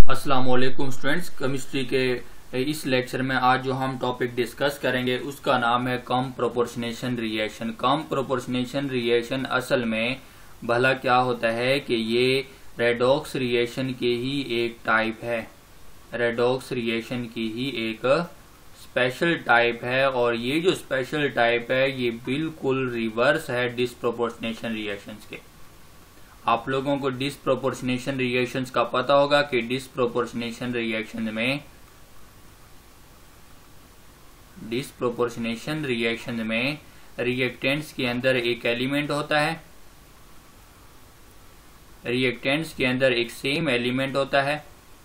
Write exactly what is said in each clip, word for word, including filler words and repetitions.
अस्सलाम वालेकुम students, chemistry के इस लेक्चर में आज जो हम टॉपिक डिस्कस करेंगे उसका नाम है comproportionation reaction. Comproportionation reaction असल में भला क्या होता है कि ये रेडॉक्स रिएक्शन के ही एक टाइप है, रेडॉक्स रिएक्शन की ही एक स्पेशल टाइप है। और ये जो स्पेशल टाइप है ये बिल्कुल रिवर्स है डिसप्रोपोर्शनेशन रिएक्शंस के। आप लोगों को डिसप्रोपोर्शनेशन रिएक्शंस का पता होगा कि डिसप्रोपोर्शनेशन रिएक्शन में डिसप्रोपोर्शनेशन रिएक्शन में रिएक्टेंट्स के अंदर एक एलिमेंट होता है, रिएक्टेंट्स के अंदर एक सेम एलिमेंट होता है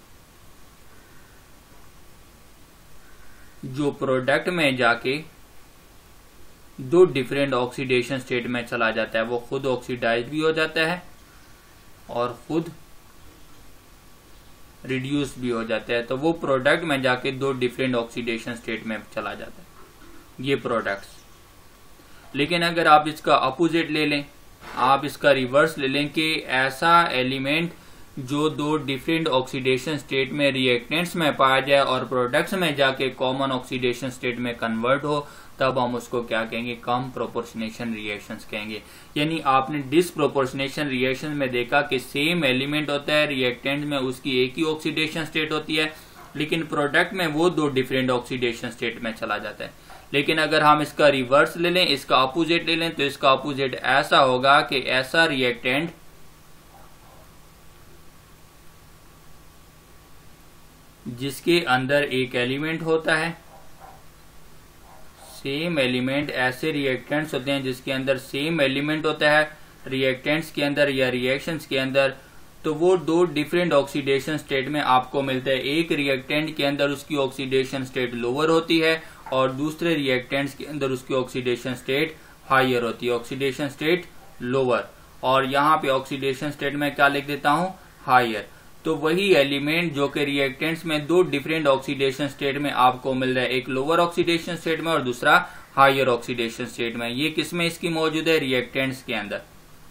जो प्रोडक्ट में जाके दो डिफरेंट ऑक्सीडेशन स्टेट में चला जाता है। वो खुद ऑक्सीडाइज भी हो जाता है और खुद रिड्यूस भी हो जाता है। तो वो प्रोडक्ट में जाके दो डिफरेंट ऑक्सीडेशन स्टेट में चला जाता है ये प्रोडक्ट्स। लेकिन अगर आप इसका अपोजिट ले लें, आप इसका रिवर्स ले लें कि ऐसा एलिमेंट जो दो डिफरेंट ऑक्सीडेशन स्टेट में रिएक्टेंट्स में पाया जाए और प्रोडक्ट्स में जाके कॉमन ऑक्सीडेशन स्टेट में कन्वर्ट हो, तब हम उसको क्या कहेंगे, कम प्रोपोर्शनेशन रिएक्शंस कहेंगे। यानी आपने डिसप्रोपोर्शनेशन रिएक्शन में देखा कि सेम एलिमेंट होता है, रिएक्टेंट में उसकी एक ही ऑक्सीडेशन स्टेट होती है, लेकिन प्रोडक्ट में वो दो डिफरेंट ऑक्सीडेशन स्टेट में चला जाता है। लेकिन अगर हम इसका रिवर्स ले लें, इसका अपोजिट ले लें, तो इसका अपोजिट ऐसा होगा कि ऐसा रिएक्टेंट जिसके अंदर एक एलिमेंट होता है, सेम एलिमेंट, ऐसे रिएक्टेंट्स होते हैं जिसके अंदर सेम एलिमेंट होता है रिएक्टेंट्स के अंदर या रिएक्शंस के अंदर, तो वो दो डिफरेंट ऑक्सीडेशन स्टेट में आपको मिलता है। एक रिएक्टेंट के अंदर उसकी ऑक्सीडेशन स्टेट लोअर होती है और दूसरे रिएक्टेंट्स के अंदर उसकी ऑक्सीडेशन स्टेट हायर होती है, ऑक्सीडेशन स्टेट लोअर। और यहाँ पे ऑक्सीडेशन स्टेट में क्या लिख देता हूं, हायर। तो वही एलिमेंट जो कि रिएक्टेंट्स में दो डिफरेंट ऑक्सीडेशन स्टेट में आपको मिल रहा है, एक लोअर ऑक्सीडेशन स्टेट में और दूसरा हायर ऑक्सीडेशन स्टेट में। ये किसमें इसकी मौजूद है, रिएक्टेंट्स के अंदर।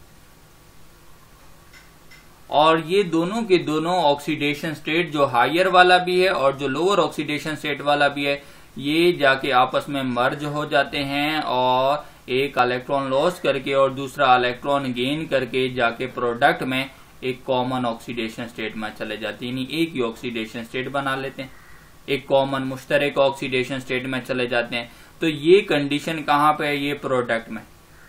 और ये दोनों के दोनों ऑक्सीडेशन स्टेट, जो हायर वाला भी है और जो लोअर ऑक्सीडेशन स्टेट वाला भी है, ये जाके आपस में मर्ज हो जाते हैं और एक इलेक्ट्रॉन लॉस करके और दूसरा इलेक्ट्रॉन गेन करके जाके प्रोडक्ट में एक कॉमन ऑक्सीडेशन स्टेट में चले जाते हैं। यानी एक ही ऑक्सीडेशन स्टेट बना लेते हैं, एक कॉमन मुश्तरक ऑक्सीडेशन स्टेट में चले जाते हैं। तो ये कंडीशन कहां पे है, ये प्रोडक्ट में।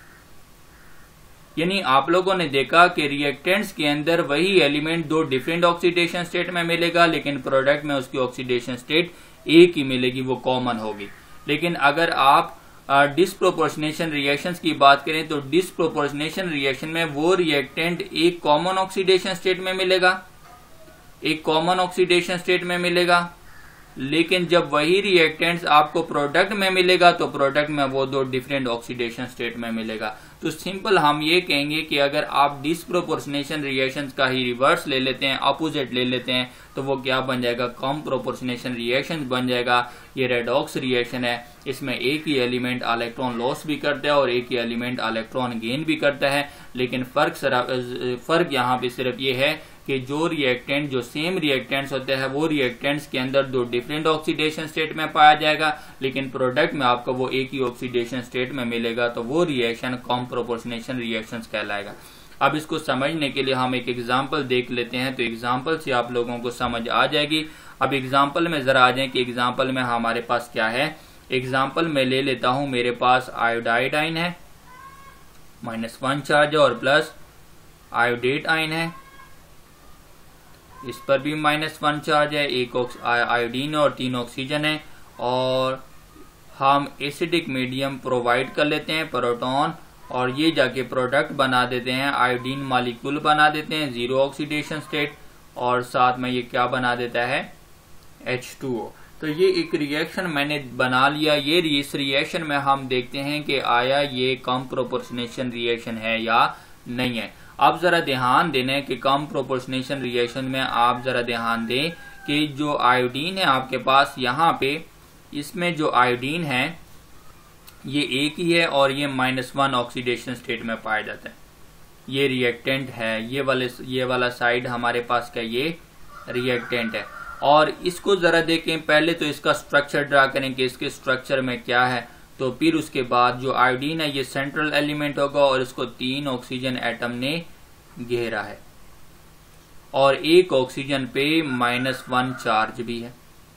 यानी आप लोगों ने देखा कि रिएक्टेंट्स के अंदर वही एलिमेंट दो डिफरेंट ऑक्सीडेशन स्टेट में मिलेगा, लेकिन प्रोडक्ट में उसकी ऑक्सीडेशन स्टेट एक ही मिलेगी, वो कॉमन होगी। लेकिन अगर आप डिसप्रोपोर्शनेशन रिएक्शंस की बात करें तो डिसप्रोपोर्शनेशन रिएक्शन में वो रिएक्टेंट एक कॉमन ऑक्सीडेशन स्टेट में मिलेगा, एक कॉमन ऑक्सीडेशन स्टेट में मिलेगा, लेकिन जब वही रिएक्टेंट्स आपको प्रोडक्ट में मिलेगा तो प्रोडक्ट में वो दो डिफरेंट ऑक्सीडेशन स्टेट में मिलेगा। तो सिंपल हम ये कहेंगे कि अगर आप डिसप्रोपोर्शनेशन रिएक्शंस का ही रिवर्स ले लेते हैं, अपोजिट ले लेते हैं, तो वो क्या बन जाएगा, कम प्रोपोर्शनेशन रिएक्शन बन जाएगा। ये रेडॉक्स रिएक्शन है, इसमें एक ही एलिमेंट इलेक्ट्रॉन लॉस भी करता है और एक ही एलिमेंट इलेक्ट्रॉन गेन भी करता है। लेकिन फर्क फर्क यहाँ पे सिर्फ ये है कि जो रिएक्टेंट, जो सेम रिएक्टेंट्स होते हैं, वो रिएक्टेंट्स के अंदर दो डिफरेंट ऑक्सीडेशन स्टेट में पाया जाएगा, लेकिन प्रोडक्ट में आपको वो एक ही ऑक्सीडेशन स्टेट में मिलेगा। तो वो रिएक्शन कम प्रोपोर्शनेशन रिएक्शंस कहलाएगा। अब इसको समझने के लिए हम एक एग्जांपल देख लेते हैं, तो एग्जांपल से आप लोगों को समझ आ जाएगी। अब एग्जांपल में जरा आ जाए कि एग्जांपल में हमारे पास क्या है। एग्जांपल में ले लेता हूं, मेरे पास आयोडाइड है, माइनस वन चार्ज है, और प्लस आयोडेट आयन है, इस पर भी माइनस वन चार्ज है, एक आयोडीन और तीन ऑक्सीजन है, और हम एसिडिक मीडियम प्रोवाइड कर लेते हैं, प्रोटॉन, और ये जाके प्रोडक्ट बना देते हैं, आयोडीन मॉलिक्यूल बना देते हैं, जीरो ऑक्सीडेशन स्टेट, और साथ में ये क्या बना देता है, एच टू ओ। तो ये एक रिएक्शन मैंने बना लिया। ये इस रिएक्शन में हम देखते हैं कि आया ये कम प्रोपोर्शनेशन रिएक्शन है या नहीं है। आप जरा ध्यान देना कि कम प्रोपोर्शनेशन रिएक्शन में आप जरा ध्यान दें कि जो आयोडीन है आपके पास, यहाँ पे इसमें जो आयोडीन है ये एक ही है और ये माइनस वन ऑक्सीडेशन स्टेट में पाया जाता है। ये रिएक्टेंट है, ये वाले ये वाला साइड हमारे पास क्या, ये रिएक्टेंट है। और इसको जरा देखें, पहले तो इसका स्ट्रक्चर ड्रा करें कि इसके स्ट्रक्चर में क्या है, तो फिर उसके बाद जो आयोडीन है ये सेंट्रल एलिमेंट होगा और इसको तीन ऑक्सीजन एटम ने घेरा है और एक ऑक्सीजन पे माइनस वन चार्ज भी है,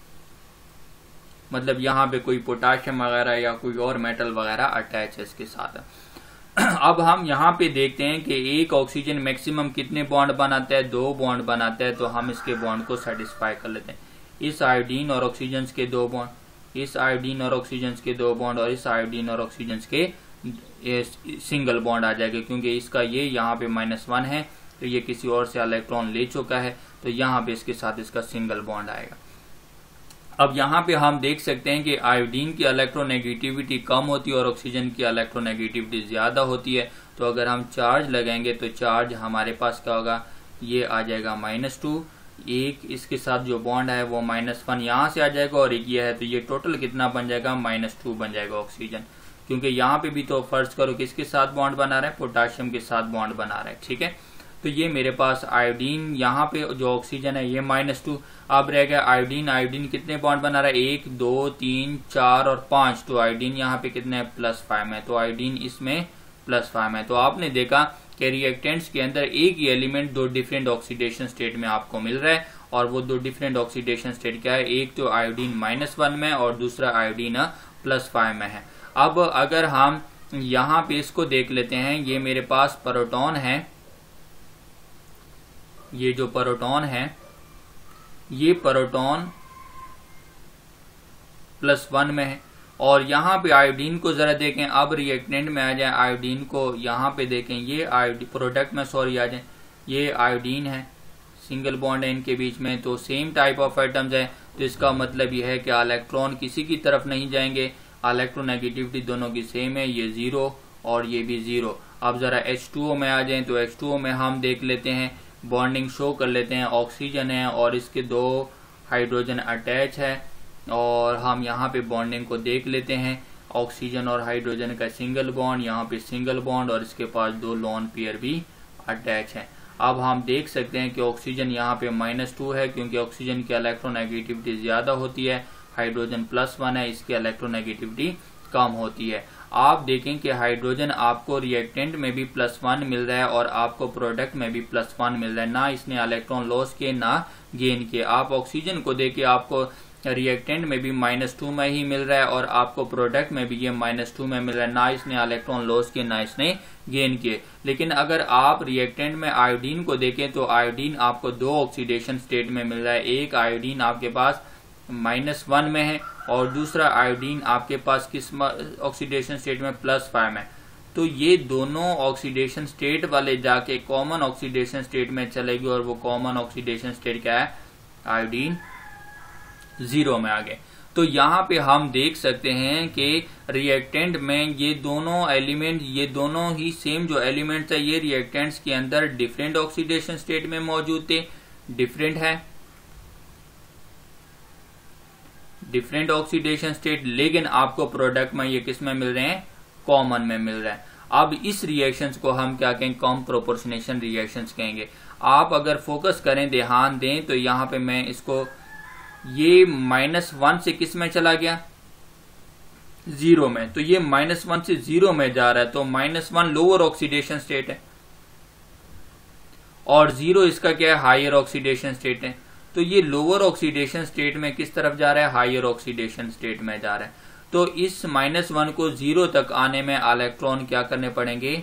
मतलब यहाँ पे कोई पोटाशियम वगैरह या कोई और मेटल वगैरह अटैच है इसके साथ। अब हम यहाँ पे देखते हैं कि एक ऑक्सीजन मैक्सिमम कितने बॉन्ड बनाता है, दो बॉन्ड बनाता है, तो हम इसके बॉन्ड को सेटिस्फाई कर लेते हैं। इस आयोडीन और ऑक्सीजन के दो बॉन्ड, इस आयोडीन और ऑक्सीजन के दो बॉन्ड और इस आयोडीन और ऑक्सीजन के सिंगल बॉन्ड आ जाएगा, क्योंकि इसका ये यहाँ पे माइनस वन है तो ये किसी और से इलेक्ट्रॉन ले चुका है, तो यहाँ पे इसके साथ इसका सिंगल बॉन्ड आएगा। अब यहाँ पे हम देख सकते हैं कि आयोडीन की इलेक्ट्रोनेगेटिविटी कम होती है और ऑक्सीजन की इलेक्ट्रोनेगेटिविटी ज्यादा होती है। तो अगर हम चार्ज लगाएंगे तो चार्ज हमारे पास क्या होगा, ये आ जाएगा माइनस टू, एक इसके साथ जो बॉन्ड है वो माइनस वन यहाँ से आ जाएगा और एक ये है, तो ये टोटल कितना बन जाएगा, माइनस टू बन जाएगा ऑक्सीजन, क्योंकि यहाँ पे भी तो फर्ज करो किसके साथ बॉन्ड बना रहा है, पोटाशियम के साथ बॉन्ड बना रहा है। ठीक है, तो ये मेरे पास आयोडीन यहाँ पे जो ऑक्सीजन है ये माइनस टू, अब रह गया आयोडीन। आयोडीन कितने बॉन्ड बना रहा है, एक दो तीन चार और पांच, तो आयोडीन यहाँ पे कितने प्लस फाइव है, तो आयोडीन इसमें प्लस फाइव है। तो आपने देखा कि रिएक्टेंट्स के अंदर एक ही एलिमेंट दो डिफरेंट ऑक्सीडेशन स्टेट में आपको मिल रहा है, और वो दो डिफरेंट ऑक्सीडेशन स्टेट क्या है, एक तो आयोडीन माइनस वन में और दूसरा आयोडीन प्लस फाइव में है। अब अगर हम यहाँ पे इसको देख लेते हैं, ये मेरे पास प्रोटॉन है, ये जो प्रोटॉन है ये प्रोटॉन प्लस वन में है, और यहाँ पे आयोडीन को जरा देखें, अब रिएक्टेंट में आ जाए, आयोडीन को यहाँ पे देखें, ये आयोडीन प्रोडक्ट में सॉरी आ जाए, ये आयोडीन है, सिंगल बॉन्ड है इनके बीच में, तो सेम टाइप ऑफ एटम्स है, तो इसका मतलब यह है कि इलेक्ट्रॉन किसी की तरफ नहीं जाएंगे, इलेक्ट्रोनेगेटिविटी दोनों की सेम है, ये जीरो और ये भी जीरो। अब जरा एच टू ओ में आ जाए, तो एच टू ओ में हम देख लेते हैं, बॉन्डिंग शो कर लेते हैं, ऑक्सीजन है और इसके दो हाइड्रोजन अटैच है, और हम यहाँ पे बॉन्डिंग को देख लेते हैं, ऑक्सीजन और हाइड्रोजन का सिंगल बॉन्ड, यहाँ पे सिंगल बॉन्ड और इसके पास दो लोन पेयर भी अटैच है। अब हम देख सकते हैं कि ऑक्सीजन यहाँ पे माइनस टू है, क्योंकि ऑक्सीजन की इलेक्ट्रोनेगेटिविटी ज्यादा होती है, हाइड्रोजन प्लस वन है, इसकी इलेक्ट्रोनेगेटिविटी कम होती है। आप देखें कि हाइड्रोजन आपको रिएक्टेंट में भी प्लस वन मिल रहा है और आपको प्रोडक्ट में भी प्लस वन मिल रहा है, ना इसने इलेक्ट्रॉन लॉस किए ना गेन किए। आप ऑक्सीजन को देखिए, आपको रिएक्टेंट में भी माइनस टू में ही मिल रहा है और आपको प्रोडक्ट में भी ये माइनस टू में मिल रहा है, ना इसने इलेक्ट्रॉन लॉस किए ना इसने गेन किए। लेकिन अगर आप रिएक्टेंट में आयोडीन को देखें तो आयोडीन आपको दो ऑक्सीडेशन स्टेट में मिल रहा है, एक आयोडीन आपके पास माइनस वन में है और दूसरा आयोडीन आपके पास किस ऑक्सीडेशन स्टेट में, प्लस फाइव में। तो ये दोनों ऑक्सीडेशन स्टेट वाले जाके कॉमन ऑक्सीडेशन स्टेट में चलेगी, और वो कॉमन ऑक्सीडेशन स्टेट क्या है, आयोडीन जीरो में आ गए। तो यहाँ पे हम देख सकते हैं कि रिएक्टेंट में ये दोनों एलिमेंट, ये दोनों ही सेम जो एलिमेंट्स है, ये रिएक्टेंट्स के अंदर डिफरेंट ऑक्सीडेशन स्टेट में मौजूद थे, डिफरेंट है डिफरेंट ऑक्सीडेशन स्टेट, लेकिन आपको प्रोडक्ट में ये किस में मिल रहे हैं, कॉमन में मिल रहा है। अब इस रिएक्शंस को हम क्या कहेंगे, कम प्रोपोर्शनेशन रिएक्शंस कहेंगे। आप अगर फोकस करें, ध्यान दें, तो यहाँ पे मैं इसको, ये माइनस वन से किस में चला गया, जीरो में, तो ये माइनस वन से जीरो में जा रहा है, तो minus one lower oxidation state है और जीरो इसका क्या है, हायर ऑक्सीडेशन स्टेट है। तो ये लोअर ऑक्सीडेशन स्टेट में किस तरफ जा रहा है, हायर ऑक्सीडेशन स्टेट में जा रहा है। तो इस माइनस वन को जीरो तक आने में इलेक्ट्रॉन क्या करने पड़ेंगे,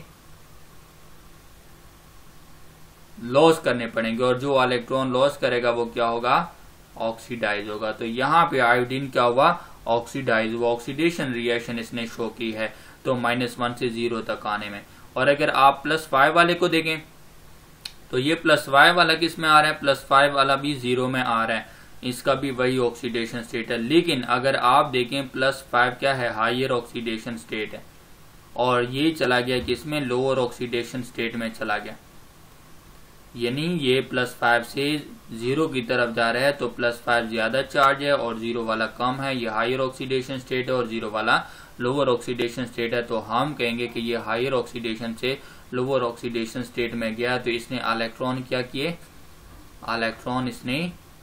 लॉस करने पड़ेंगे, और जो इलेक्ट्रॉन लॉस करेगा वो क्या होगा, ऑक्सीडाइज होगा। तो यहाँ पे आयोडीन क्या हुआ, ऑक्सीडाइज हुआ, ऑक्सीडेशन रिएक्शन इसने शो की है, तो माइनस वन से जीरो तक आने में। और अगर आप प्लस फाइव वाले को देखें तो ये प्लस फाइव वाला किस में आ रहा है, प्लस फाइव वाला भी जीरो में आ रहा है, इसका भी वही ऑक्सीडेशन स्टेट है। लेकिन अगर आप देखें प्लस फाइव क्या है, हायर ऑक्सीडेशन स्टेट है, और ये चला गया किसमें, लोअर ऑक्सीडेशन स्टेट में चला गया, यानी ये प्लस फाइव से जीरो की तरफ जा रहा है, तो प्लस फाइव ज्यादा चार्ज है और जीरो वाला कम है, ये हायर ऑक्सीडेशन स्टेट है और जीरो वाला लोअर ऑक्सीडेशन स्टेट है। तो हम कहेंगे कि ये हायर ऑक्सीडेशन से लोअर ऑक्सीडेशन स्टेट में गया, तो इसने इलेक्ट्रॉन क्या किए, इलेक्ट्रॉन इसने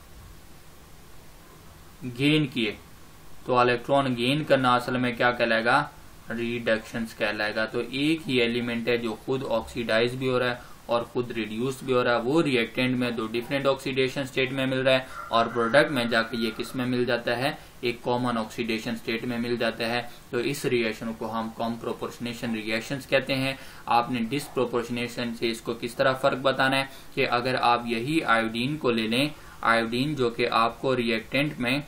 गेन किए, तो इलेक्ट्रॉन गेन करना असल में क्या कहलाएगा, रिडक्शंस कहलाएगा। तो एक ही एलिमेंट है जो खुद ऑक्सीडाइज भी हो रहा है और खुद रिड्यूस भी हो रहा है, वो रिएक्टेंट में दो डिफरेंट ऑक्सीडेशन स्टेट में मिल रहा है और प्रोडक्ट में जाके ये किस में मिल जाता है, एक कॉमन ऑक्सीडेशन स्टेट में मिल जाता है। तो इस रिएक्शन को हम कम प्रोपोर्शनेशन रिएक्शंस कहते हैं। आपने डिसप्रोपोर्शनेशन से इसको किस तरह फर्क बताना है कि अगर आप यही आयोडीन को ले लें, आयोडीन जो कि आपको रिएक्टेंट में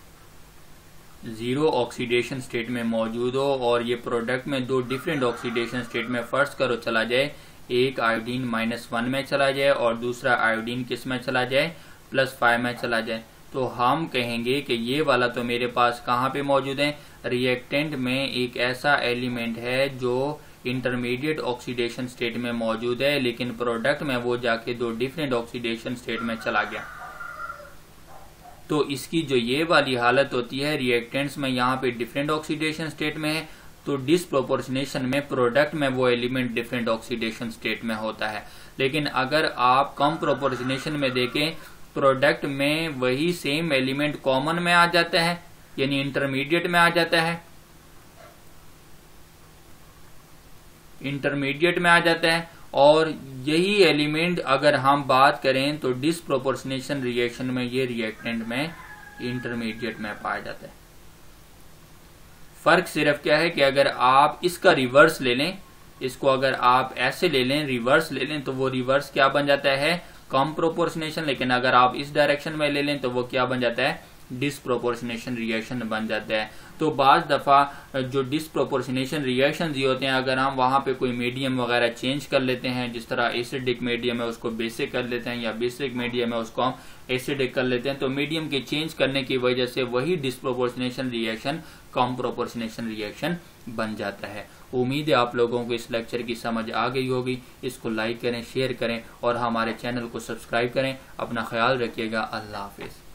जीरो ऑक्सीडेशन स्टेट में मौजूद हो और ये प्रोडक्ट में दो डिफरेंट ऑक्सीडेशन स्टेट में फर्स्ट करो चला जाए, एक आयोडीन माइनस वन में चला जाए और दूसरा आयोडीन किस में चला जाए, प्लस फाइव में चला जाए, तो हम कहेंगे कि ये वाला तो मेरे पास कहाँ पे मौजूद है, रिएक्टेंट में एक ऐसा एलिमेंट है जो इंटरमीडिएट ऑक्सीडेशन स्टेट में मौजूद है, लेकिन प्रोडक्ट में वो जाके दो डिफरेंट ऑक्सीडेशन स्टेट में चला गया। तो इसकी जो ये वाली हालत होती है, रिएक्टेंट्स में यहाँ पे डिफरेंट ऑक्सीडेशन स्टेट में है, तो डिसप्रोपोर्शनेशन में प्रोडक्ट में वो एलिमेंट डिफरेंट ऑक्सीडेशन स्टेट में होता है। लेकिन अगर आप कम प्रोपोर्शनेशन में देखें, प्रोडक्ट में वही सेम एलिमेंट कॉमन में आ जाता है, यानी इंटरमीडिएट में आ जाता है, इंटरमीडिएट में आ जाता है और यही एलिमेंट अगर हम बात करें तो डिसप्रोपोर्शनेशन रिएक्शन में ये रिएक्टेंट में इंटरमीडिएट में पाया जाता है। फर्क सिर्फ क्या है कि अगर आप इसका रिवर्स ले लें, इसको अगर आप ऐसे ले लें, रिवर्स ले लें, तो वो रिवर्स क्या बन जाता है, कम प्रोपोर्शनेशन। लेकिन अगर आप इस डायरेक्शन में ले लें तो वो क्या बन जाता है, डिसप्रोपोर्शनेशन रिएक्शन बन जाता है। तो बाज दफा जो डिसप्रोपोर्शनेशन रिएक्शन ये होते हैं, अगर हम वहां पे कोई मीडियम वगैरह चेंज कर लेते हैं, जिस तरह एसिडिक मीडियम है उसको बेसिक कर लेते हैं या बेसिक मीडियम है उसको हम एसिडिक कर लेते हैं, तो मीडियम के चेंज करने की वजह से वही disproportionation reaction comproportionation reaction बन जाता है। उम्मीद है आप लोगों को इस लेक्चर की समझ आ गई होगी। इसको लाइक करें, शेयर करें और हमारे चैनल को सब्सक्राइब करें। अपना ख्याल रखिएगा। अल्लाह हाफिज।